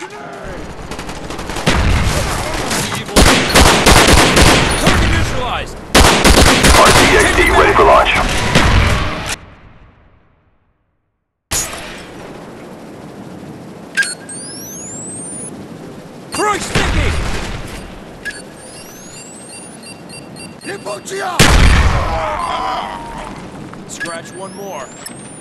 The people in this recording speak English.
Target neutralized! RCXD ready for launch. Throwing sticky! Scratch one more.